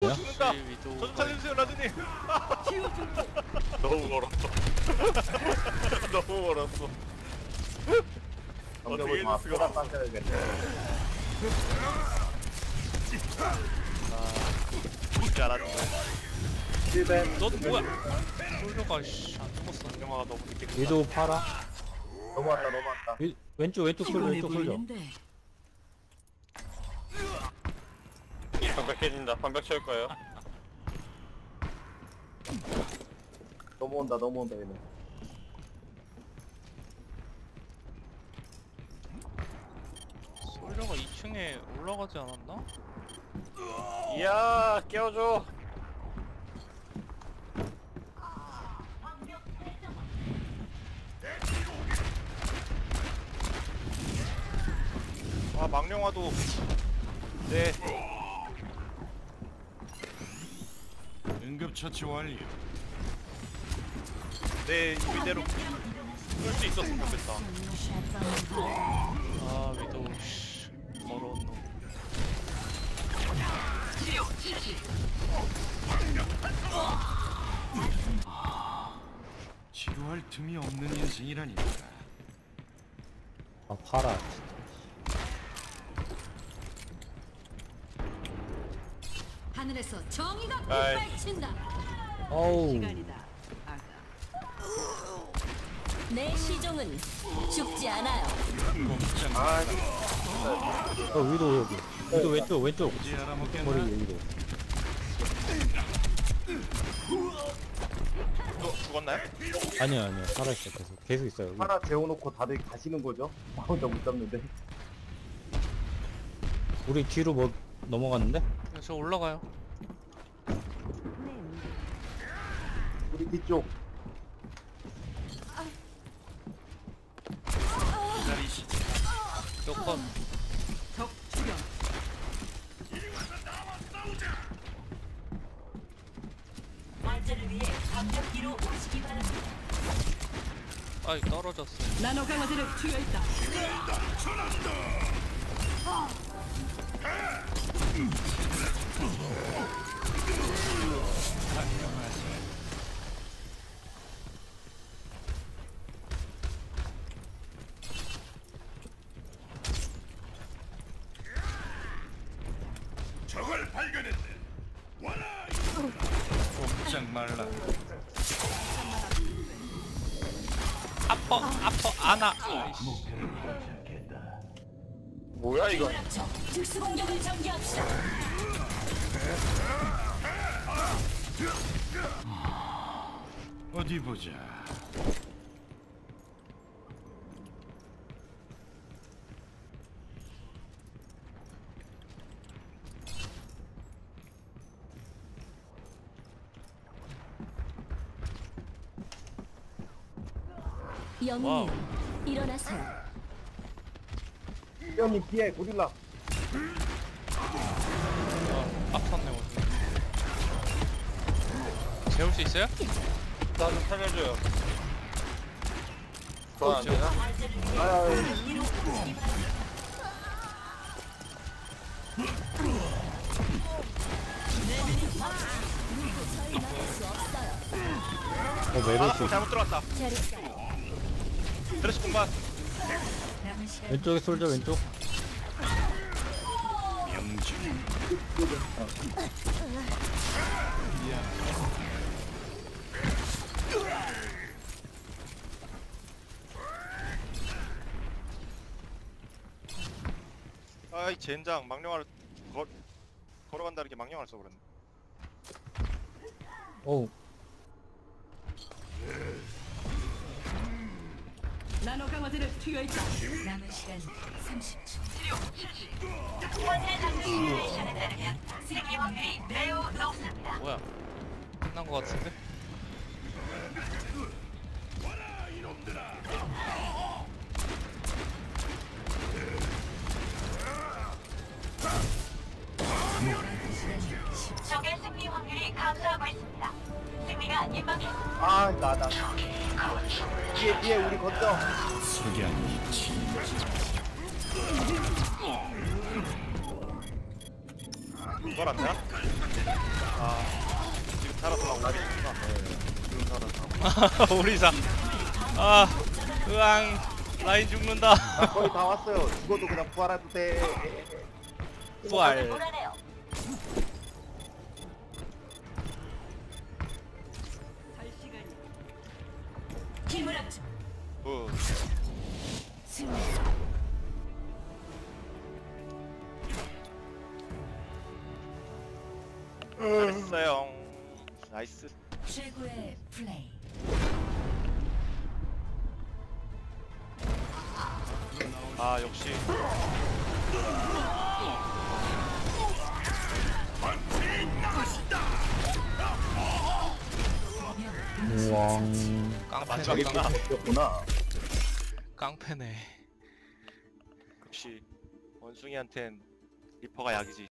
죽는다. 저좀 살려주세요 라즈님. 너무 멀었어. 너무 멀었어. 어떻게 해줄 수가 없어. 죽지 않았는데. 너도 뭐야? 솔저가 씨 안 죽었어. 영화가 너무 늦게 끝났어. 위도 팔아. 넘어왔다 넘어왔다. 왼쪽 솔져 왼쪽 솔져. 방벽 깨진다. 방벽 채울 거예요. 넘어온다 얘는. 솔저가 2층에 올라가지 않았나? 이야 깨워줘. 아 망령화도 네. 응급처치 완료. 네 이대로 끌 수 있었으면 좋겠다. 아 위도우 씨 더러운 놈. 치료할 틈이 없는 인생이라니까. 아 팔아. 하늘에서 정의가 아이. 빛발친다. 어우. 내 시종은 죽지 않아요. 위도 여기. 위도 왼쪽. 이제 알아먹겠나? 머리 위에 위도. 죽었나요? 아니야 살아있어 계속 있어요. 여기. 하나 재워놓고 다들 가시는 거죠? 나 혼자 못 잡는데. 우리 뒤로 뭐 넘어갔는데? 저 올라가요. 우리 뒤쪽. 기다리시지. 몇 번? 안전을 위해 방벽기로 오시기 바랍니다. 아이 떨어졌어. 나노 강화제를 투여했다. 적을 발견했네. 와라. 꼼짝 말라. 아퍼 안아. 뭐야 이거? 특수 공격을 전개합시다. 어디 보자. 영웅님 일어나세요. 형님 피해 고릴라. 아팠네 오늘. 재울 수 있어요? 나 좀 살려줘요. 그건 안 되나? 메르시. 잘못 들어왔다. 드레스 공간. 왼쪽에 솔져 왼쪽. 명중. 아이 젠장 망령화를 걸어간다는 게 망령화를 써버렸네. 어우. 나노 강화제를 투여했다. 남은 시간 30초. 뭐야? 끝난 거 같은데? 적의 승리 확률이 감소하고 있습니다. 승리가 임박했습니다. 아 나다. 뒤에 우리 걷죠. 석양이 진짜. 그걸 안 되나? 지금 살아서 나오고 계시구나. 지금 살아서. 오리사. 아, 으앙. 라인 죽는다. 나 거의 다 왔어요. 죽어도 그냥 부활해도 돼. 부활. 몰아내요. 힘을 합쳐. 승리. 잘했어요. 나이스. 최고의 플레이. 아 역시. 우왕. 깡패네. 바뀌었구나. 깡패네. 역시 원숭이한텐 리퍼가 약이지.